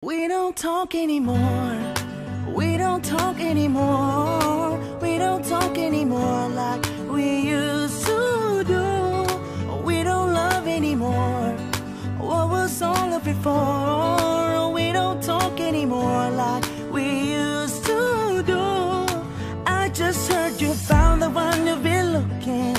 We don't talk anymore. We don't talk anymore. We don't talk anymore like we used to do. We don't love anymore. What was all of it for? We don't talk anymore like we used to do. I just heard you found the one you've been looking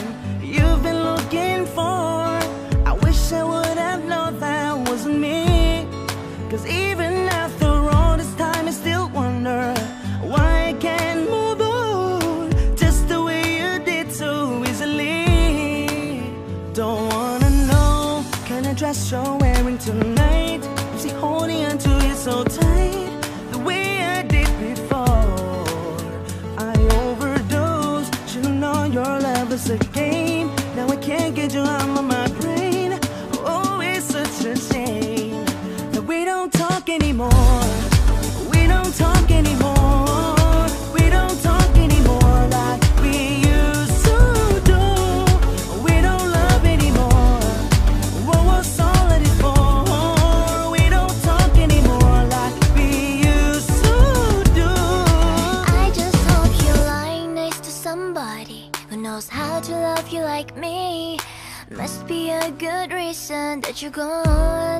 for. I wish I would have known that wasn't me. 'Cause even after all this time I still wonder why I can't move on just the way you did so easily. Don't wanna know kind of dress you're wearing tonight. You see holding onto it so tight the way I did before. I overdosed, should've known your love was a game. Now I can't get you out of my brain. Oh, it's such a shame that we don't talk anymore. We don't talk anymore. We don't talk anymore like we used to do. We don't love anymore. What was all of it for? We don't talk anymore like we used to do. I just hope you're lying next to somebody who knows how to love you like me. Must be a good reason that you're gone.